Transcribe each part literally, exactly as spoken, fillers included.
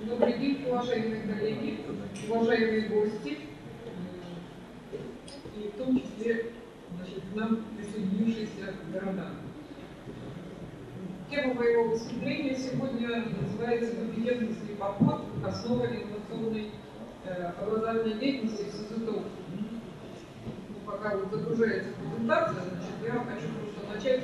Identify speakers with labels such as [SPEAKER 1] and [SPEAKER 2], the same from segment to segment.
[SPEAKER 1] Добрый день, уважаемые коллеги, уважаемые гости, и в том числе, значит, к нам присоединившиеся города. Тема моего выступления сегодня называется «Компетентностный подход. Основа инновационной э, образовательной деятельности в СЗТУ». Ну, пока вот загружается презентация, значит, я хочу просто начать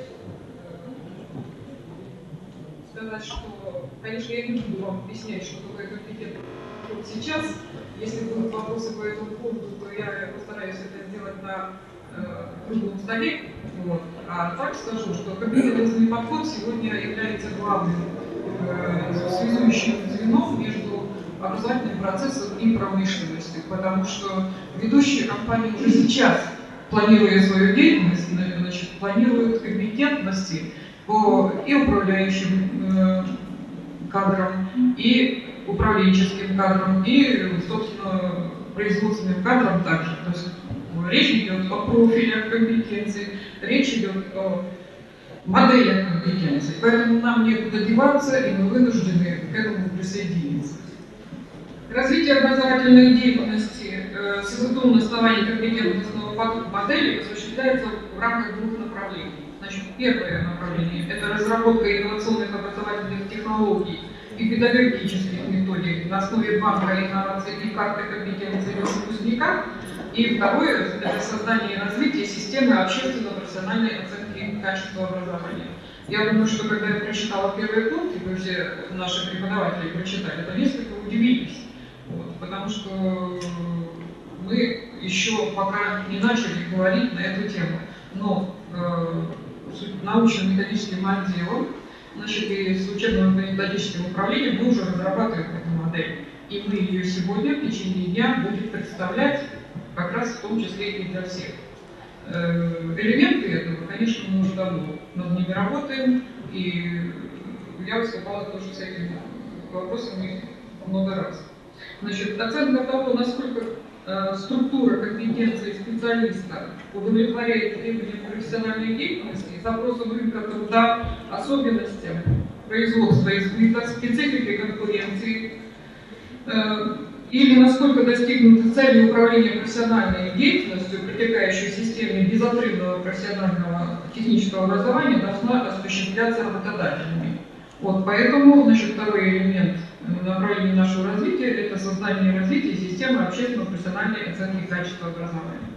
[SPEAKER 1] сказать, что, конечно, я не буду вам объяснять, что такое компетентность сейчас. Если будут вопросы по этому поводу, то я постараюсь это сделать на э, круглом столе. Вот. А так скажу, что компетентностный подход сегодня является главным э, связующим звеном между образовательным процессом и промышленностью, потому что ведущие компании уже сейчас, планируя свою деятельность, значит, планируют компетентности по и управляющим э, кадрам, и управленческим кадрам, и, собственно, производственным кадрам также. То есть речь идет о профилях компетенций, речь идет о моделях компетенций. Поэтому нам некуда деваться, и мы вынуждены к этому присоединиться. Развитие образовательной деятельности э, СЗТУ на основании компетентностного подхода модели осуществляется в рамках двух направлений. Значит, первое направление – это разработка инновационных образовательных технологий и педагогических методик на основе банка инноваций и карты компетенций выпускника. И второе – это создание и развитие системы общественно-профессиональной оценки качества образования. Я думаю, что когда я прочитала первый пункт, и вы все наши преподаватели прочитали, то несколько удивились, вот, потому что мы еще пока не начали говорить на эту тему. Но э, научно-методическим отделом, значит, и с учебно-методическим управлением мы уже разрабатываем эту модель. И мы ее сегодня в течение дня будем представлять как раз в том числе и для всех. Элементы этого, конечно, мы уже давно над ними работаем, и я выступала тоже с этими вопросами много раз. Значит, оценка того, насколько э, структура компетенции специалиста удовлетворяет требованиям профессиональной деятельности, запросам рынка труда, особенностям производства и сбыта, специфике конкуренции, э, или насколько достигнуты цели управления профессиональной деятельностью, протекающей в системе безотрывного профессионального технического образования, должна осуществляться работодателями. Вот, поэтому, значит, второй элемент направления нашего развития – это создание и развитие системы общественно-профессиональной оценки качества образования.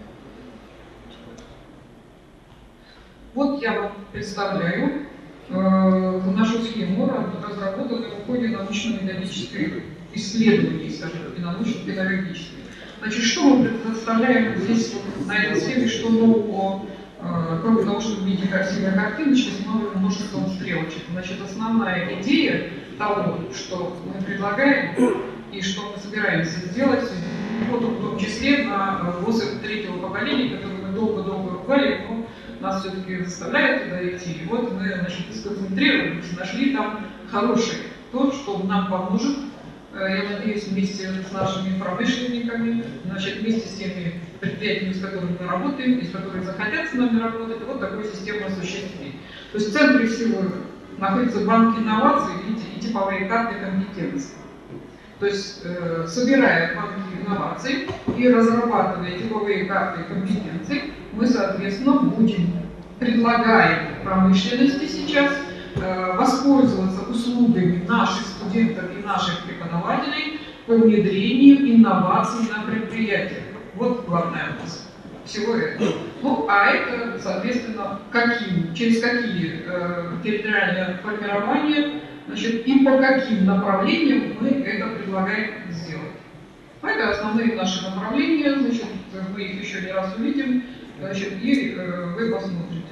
[SPEAKER 1] Вот я вам представляю э, нашу схему, разработанную в ходе научно-методической исследований, скажем, и научно-педагогических. Значит, что мы представляем здесь, на этой схеме, что нового, э, кроме того, что видите красивая картиночка с новым множеством стрелочек. Значит, основная идея того, что мы предлагаем и что мы собираемся сделать, вот, в том числе на ВУЗы третьего поколения, которые мы долго-долго ругали, но нас все-таки заставляют туда идти. И вот мы, значит, сконцентрировались, нашли там хорошее, то, что нам поможет, я надеюсь, вместе с нашими промышленниками, значит, вместе с теми предприятиями, с которыми мы работаем, и с которыми захотят с нами работать, вот такую систему осуществить. То есть в центре всего находится банк инноваций, видите, и типовые карты компетенций. То есть, э, собирая банки инноваций и разрабатывая типовые карты компетенций, мы, соответственно, будем, предлагаем промышленности сейчас э, воспользоваться услугами наших студентов и наших преподавателей по внедрению инноваций на предприятиях. Вот главная мысль всего этого. Ну, а это, соответственно, какие, через какие э, территориальные формирования, значит, и по каким направлениям мы это предлагаем сделать. Это основные наши направления, значит, мы их еще не раз увидим, значит, и э, вы посмотрите.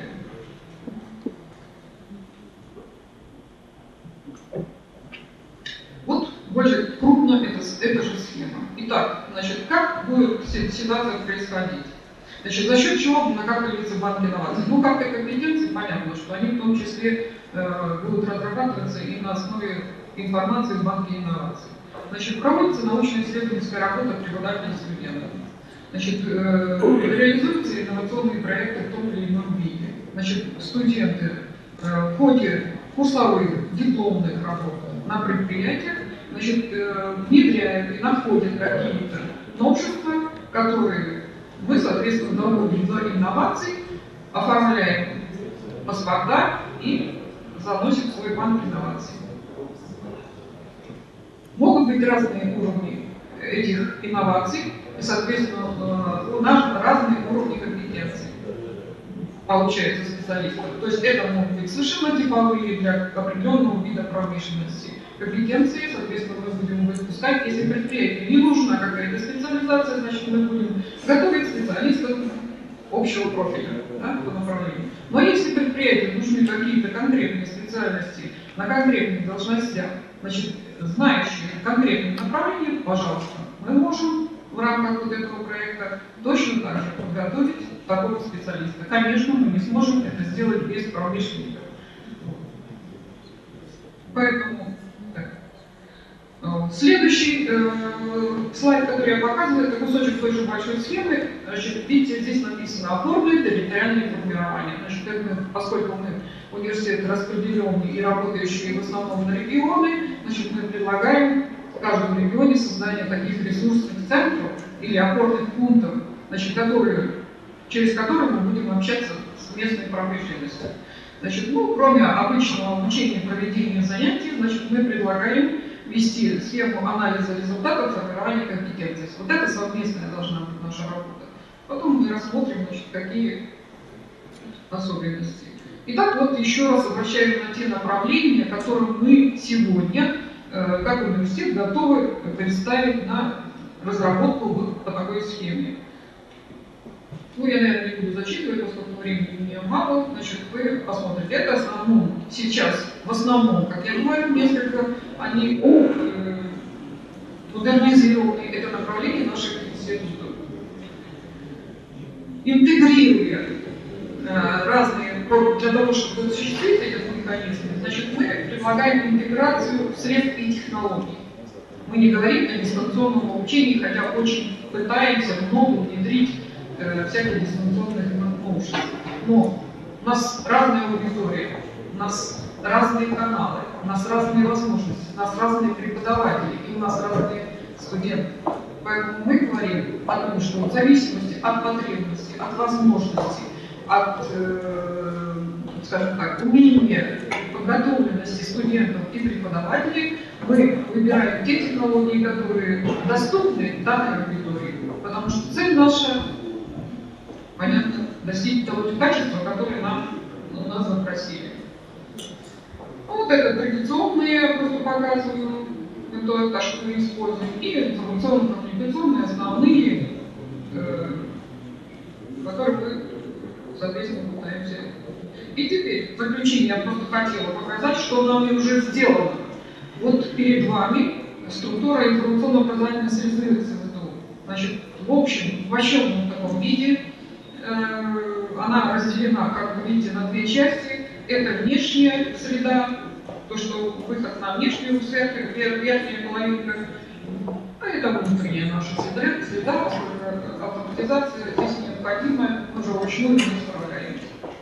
[SPEAKER 1] Вот больше крупно это, эта же схема. Итак, значит, как будет ситуация происходить? Значит, за счет чего накапливается банк инноваций? Ну, карты компетенций, понятно, что они в том числе э, будут разрабатываться и на основе информации в банке инноваций. Значит, проводится научно-исследовательская работа преподавателей студентов. Значит, э, реализуются инновационные проекты в том или ином виде. Значит, студенты э, в ходе курсовых дипломных работ на предприятиях значит, внедряют и находят какие-то новшества, которые мы, соответственно, доводим до инноваций, оформляем паспорта и заносим в свой банк инноваций. Могут быть разные уровни этих инноваций, и, соответственно, у нас разные уровни компетенций получается специалистов. То есть это могут быть совершенно типовые для определенного вида промышленности компетенции, соответственно, мы будем выпускать. Если предприятию не нужна какая-то специализация, значит, мы будем готовить специалистов общего профиля, да, по направлению. Но если предприятию нужны какие-то конкретные специальности на конкретных должностях, значит, знающие конкретные направления, пожалуйста, мы можем в рамках вот этого проекта точно так же подготовить такого специалиста. Конечно, мы не сможем это сделать без промышленников. Поэтому так. Следующий э, слайд, который я показываю, это кусочек той же большой схемы. Значит, видите, здесь написано «Опорное территориальное формирование». Значит, это, поскольку мы университет распределенный и работающий в основном на регионы, значит, мы предлагаем в каждом регионе создание таких ресурсных центров или опорных пунктов, значит, которые, через которые мы будем общаться с местной промышленностью. Значит, ну, кроме обычного обучения проведения занятий, значит, мы предлагаем вести схему анализа результатов формирования компетенций. Вот это совместная должна быть наша работа. Потом мы рассмотрим, значит, какие особенности. Итак, вот еще раз обращаем на те направления, которые мы сегодня, э, как университет, готовы представить на разработку вот по такой схеме. Ну, я, наверное, не буду зачитывать, поскольку времени у меня мало. Значит, вы посмотрите. Это в основном сейчас, в основном, как я говорю, несколько, они э, модернизированы, это направление наших институтов. Интегрируя э, разные, для того, чтобы осуществить этот механизм, значит, мы предлагаем интеграцию средств и технологий. Мы не говорим о дистанционном обучении, хотя очень пытаемся много внедрить всяких дистанционных новшеств. Но у нас разная аудитория, у нас разные каналы, у нас разные возможности, у нас разные преподаватели и у нас разные студенты. Поэтому мы говорим о том, что в зависимости от потребностей, от возможностей, от, э, скажем так, умения, подготовленности студентов и преподавателей, мы выбираем те технологии, которые доступны данной аудитории. Потому что цель наша, понятно, достичь того качества, которое нам, у нас запросили. Вот это традиционные, я просто показываю, это то, что мы используем, и информационно-коммуникационные основные, э, которые мы, соответственно, пытаемся. И теперь, в заключение, я просто хотела показать, что нами уже сделано. Вот перед вами структура информационно-образовательной среды ЦВТУ. Значит, в общем, в вощенном таком виде, она разделена, как вы видите, на две части. Это внешняя среда, то, что выход на внешнюю среду, верхняя половинка. А это внутренняя наша среда, среда, автоматизация здесь необходима, мы уже вручную не справляемся.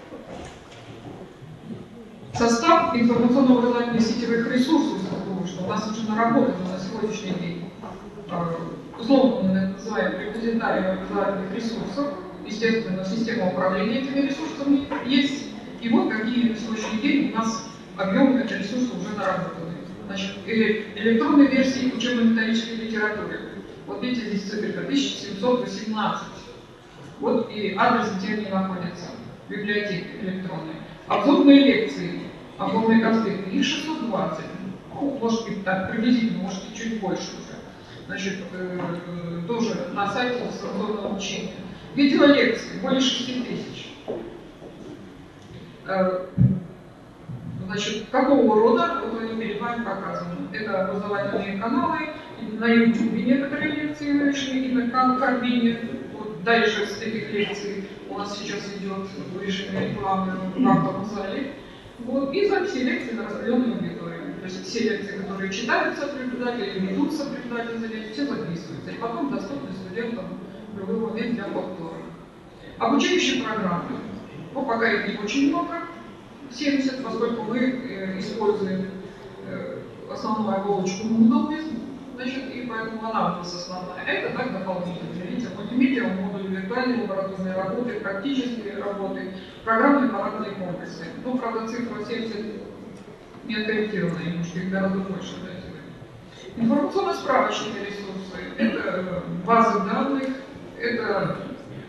[SPEAKER 1] Состав информационно-образовательных сетевых ресурсов, что у нас уже наработано на сегодняшний день, условно мы называем репозитарием образовательных ресурсов. Естественно, система управления этими ресурсами есть. И вот какие на сегодняшний день у нас объемы этих ресурсов уже наработаны. Значит, электронные версии учебно-методической литературы. Вот видите, здесь цифра тысяча семьсот восемнадцать. Вот и адрес, где они находятся. Библиотеки электронные. Обзорные лекции, обзорные конспекты, их шестьсот двадцать. Ну, может быть, так приблизительно, может быть, чуть больше уже. Значит, э, тоже на сайте дистанционного обучения. Видеолекции более шести тысяч. Значит, какого рода, вот они перед вами показаны. Это образовательные каналы, на YouTube некоторые лекции вышли, и на Карбине. Вот дальше с этих лекций у нас сейчас идет в режиме рекламы в актовом зале. Вот, и записи лекций на распределенную аудиторию. То есть все лекции, которые читаются преподаватели, ведутся преподаватели занятий, все записываются. И потом доступны студентам в любой момент для повтора. Обучающие программы. Ну, пока их не очень много, семьдесят, поскольку мы э, используем э, основную оболочку Moodle, значит, и поэтому она у нас основная. Это так дополнительно. Видите, мультимедиа, модуль виртуальной лабораторной работы, практические работы, программные аппаратные комплексы. Ну, правда, цифра семьдесят не откорректирована, немножко их гораздо больше. Да, информационно-справочные ресурсы, это базы данных, это,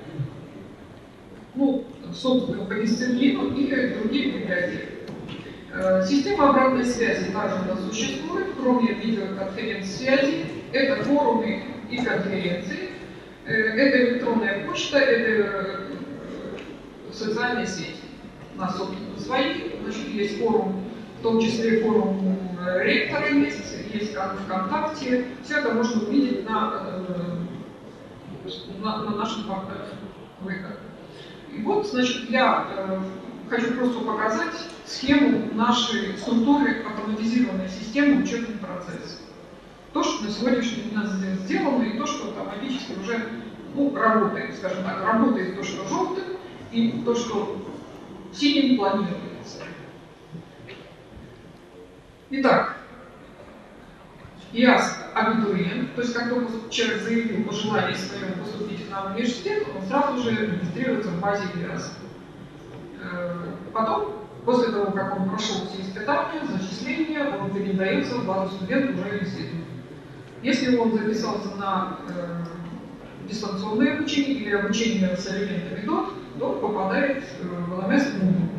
[SPEAKER 1] ну, собственно, по дисциплину и другие библиотеки. Система обратной связи также у нас существует, кроме видеоконференц-связи, это форумы и конференции, это электронная почта, это социальные сети. У нас, собственно, свои, значит, есть форум, в том числе форум ректора есть, есть ВКонтакте, все это можно увидеть на, на, на нашем портале. И вот, значит, я э, хочу просто показать схему нашей структуры автоматизированной системы учебного процесса. То, что на сегодняшний день у нас здесь сделано, и то, что автоматически уже, ну, работает, скажем так, работает то, что желтым, и то, что синим планируется. Итак, я абитуриент, то есть как только человек заявил о желании своем поступить к нам в университет, он сразу же регистрируется в базе ИАС. Потом, после того, как он прошел все испытания, зачисления, он передается в базу студентов уже в институт. Если он записался на э, дистанционное обучение или обучение с элементами ДОТ, то он попадает в эл эм эс Moodle.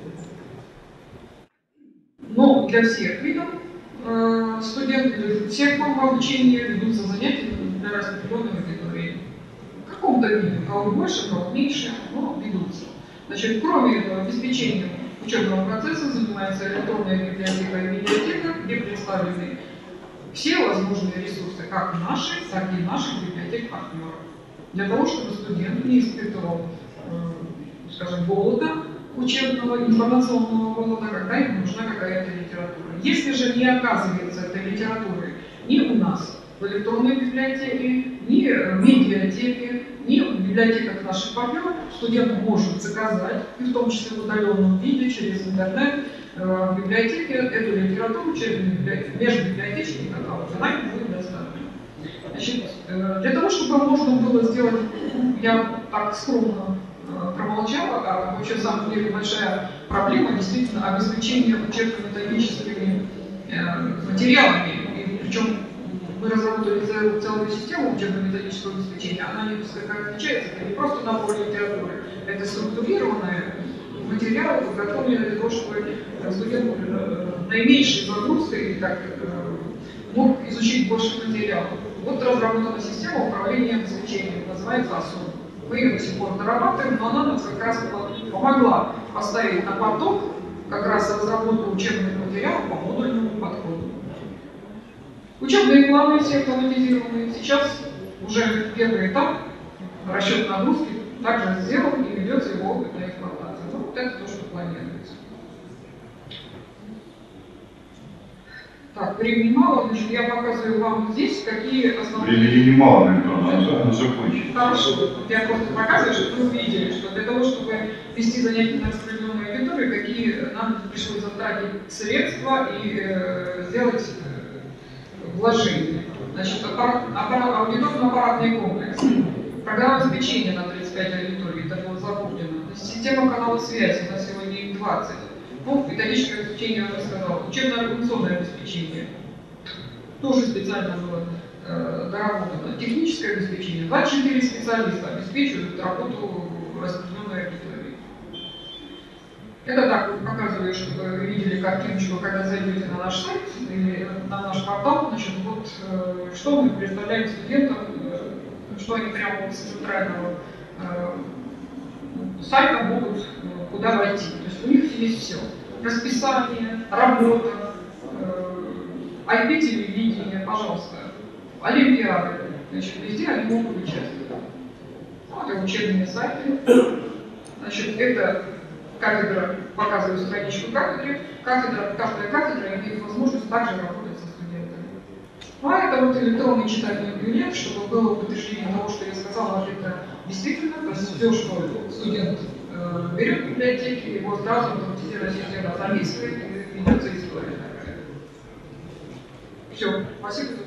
[SPEAKER 1] Но для всех видов э, студентов, всех форм обучения ведутся занятия для распределенной аудитории. В каком-то виде, у кого больше, у кого меньше, но ведутся. Значит, кроме обеспечения учебного процесса занимается электронная библиотека и библиотека, где представлены все возможные ресурсы, как наши, так и наших библиотек-партнеров. Для того, чтобы студент не испытывал, э, скажем, голода учебного, информационного голода, когда ему нужна какая-то литература. Если же не оказывается этой литературы ни у нас в электронной библиотеке, ни в медиатеке, ни в библиотеках наших партнеров, студент может заказать, и в том числе в удаленном виде, через интернет, в библиотеке эту литературу через межбиблиотечный каталог, она ему будет доставлена. Значит, для того, чтобы можно было сделать, я так скромно промолчала, а вообще, на самом деле, большая проблема действительно обеспечения учебно-методическими материалами, и причем мы разработали целую, целую систему учебно-методического обеспечения, она несколько отличается, это не просто набор литературы, это структурированные материалы, подготовленные для того, чтобы студент наименьшей загрузкой так, мог изучить больше материалов. Вот разработана система управления обеспечением, называется АСУ. Мы ее до сих пор дорабатываем, но она нам как раз помогла поставить на поток как раз разработку учебных материалов по модульному подходу. Учебные планы все автоматизированы. Сейчас уже первый этап расчет нагрузки также сделан и ведется его опытная эксплуатация. Ну, вот это то, что планируется. Так, времени мало, значит, я показываю вам здесь, какие основные...
[SPEAKER 2] Времени немало, наверное, надо закончить.
[SPEAKER 1] Хорошо. Я просто показываю, чтобы вы увидели, что для того, чтобы вести занятия на распределенной аудитории, какие нам пришлось затратить средства и э, сделать э, вложения. Значит, аппарат, аппарат, аудиторно-аппаратный комплекс, программа обеспечения на тридцать пять аудиторий, это было закуплено. Система канала связи, на сегодня их двадцать. Ну, методическое обеспечение, я уже сказала. Учебно-организационное обеспечение. Тоже специально было э, доработано. Техническое обеспечение. двадцать четыре специалиста обеспечивают работу распределенной аудитории. Это так вот показываю, чтобы вы видели картиночку, когда зайдете на наш сайт или на наш портал. Значит, вот э, что мы представляем студентам, э, что они прямо вот с центрального э, сайта могут э, куда войти. То есть у них есть все. Расписание, работа, э, ай пи-телевидение, пожалуйста, олимпиады. Значит, везде они могут участвовать. Вот и учебные сайты. Значит, это кафедра, показываю страничку кафедры. Кафедра, каждая кафедра имеет возможность также работать со студентами. Ну, а это вот электронный читательный билет, чтобы было подтверждение того, что я сказала, это действительно, то есть все, что студент э, берет в библиотеке, его сразу автоматизированная система записывает и ведется история такая. Все, спасибо за